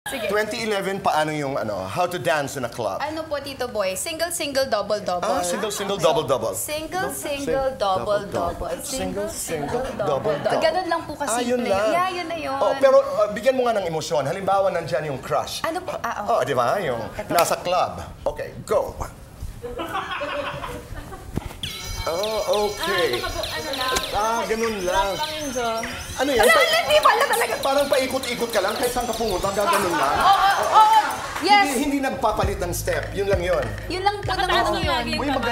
Sige. 2011, paano yung how to dance in a club? Ano po, Tito Boy? Single, single, double, double. Single, single, double, double. Single, single, double, double. Single, single, double, double. Ganun lang po kasi. Yun lang. Yeah, yun na yun. Pero bigyan mo nga ng emosyon. Halimbawa, nandyan yung crush. Ano po? Di ba? Yung nasa club. Okay, go. Okay. Ganun lang. Ano yan? Hindi pala talaga. Parang paikot-ikot ka lang, kahit saan ka pumunta, gaganon lang. Yes. Hindi nagpapalit ng step. Yun lang yun. Yun lang po naman yun.